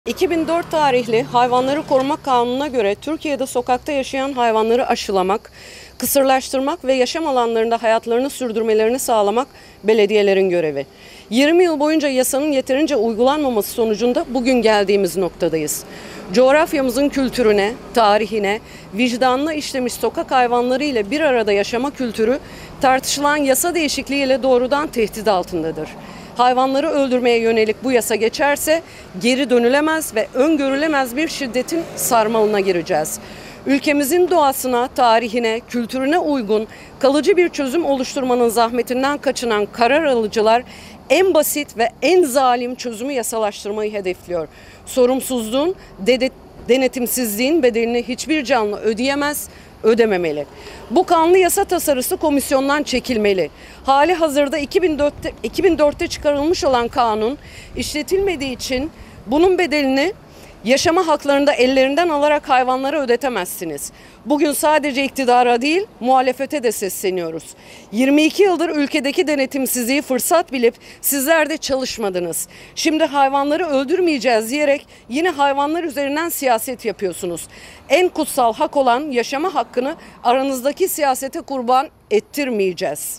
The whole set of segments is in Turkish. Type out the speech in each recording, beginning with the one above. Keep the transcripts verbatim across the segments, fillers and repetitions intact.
iki bin dört tarihli Hayvanları Koruma Kanunu'na göre Türkiye'de sokakta yaşayan hayvanları aşılamak, kısırlaştırmak ve yaşam alanlarında hayatlarını sürdürmelerini sağlamak belediyelerin görevi. yirmi yıl boyunca yasanın yeterince uygulanmaması sonucunda bugün geldiğimiz noktadayız. Coğrafyamızın kültürüne, tarihine, vicdanına işlemiş sokak hayvanları ile bir arada yaşama kültürü tartışılan yasa değişikliğiyle doğrudan tehdit altındadır. Hayvanları öldürmeye yönelik bu yasa geçerse geri dönülemez ve öngörülemez bir şiddetin sarmalına gireceğiz. Ülkemizin doğasına, tarihine, kültürüne uygun kalıcı bir çözüm oluşturmanın zahmetinden kaçınan karar alıcılar en basit ve en zalim çözümü yasalaştırmayı hedefliyor. Sorumsuzluğun, denetimsizliğin bedelini hiçbir canlı ödeyemez, ödememeli. Bu kanlı yasa tasarısı komisyondan çekilmeli. Hali hazırda iki bin dörtte, iki bin dörtte çıkarılmış olan kanun işletilmediği için bunun bedelini yaşama haklarında ellerinden alarak hayvanlara ödetemezsiniz. Bugün sadece iktidara değil, muhalefete de sesleniyoruz. yirmi iki yıldır ülkedeki denetimsizliği fırsat bilip sizler de çalışmadınız. Şimdi hayvanları öldürmeyeceğiz diyerek yine hayvanlar üzerinden siyaset yapıyorsunuz. En kutsal hak olan yaşama hakkını aranızdaki siyasete kurban ettirmeyeceğiz.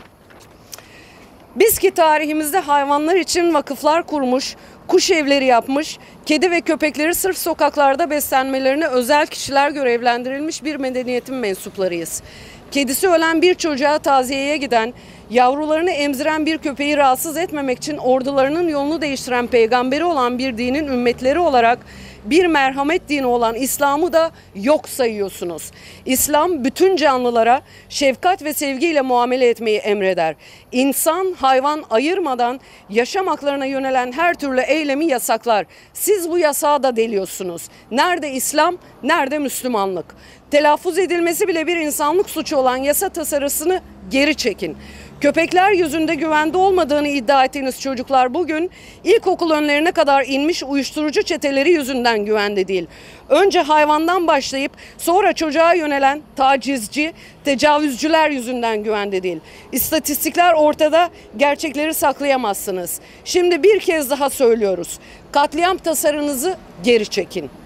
Biz ki tarihimizde hayvanlar için vakıflar kurmuş, kuş evleri yapmış, kedi ve köpekleri sırf sokaklarda beslenmelerine özel kişiler görevlendirilmiş bir medeniyetin mensuplarıyız. Kedisi ölen bir çocuğa taziyeye giden, yavrularını emziren bir köpeği rahatsız etmemek için ordularının yolunu değiştiren peygamberi olan bir dinin ümmetleri olarak bir merhamet dini olan İslam'ı da yok sayıyorsunuz. İslam bütün canlılara şefkat ve sevgiyle muamele etmeyi emreder. İnsan, hayvan ayırmadan yaşam haklarına yönelen her türlü eylemi yasaklar. Siz bu yasağı da deliyorsunuz. Nerede İslam, nerede Müslümanlık? Telaffuz edilmesi bile bir insanlık suçu olan yasa tasarısını geri çekin. Köpekler yüzünde güvende olmadığını iddia ettiğiniz çocuklar bugün ilkokul önlerine kadar inmiş uyuşturucu çeteleri yüzünden güvende değil. Önce hayvandan başlayıp sonra çocuğa yönelen tacizci, tecavüzcüler yüzünden güvende değil. İstatistikler ortada, gerçekleri saklayamazsınız. Şimdi bir kez daha söylüyoruz. Katliam tasarınızı geri çekin.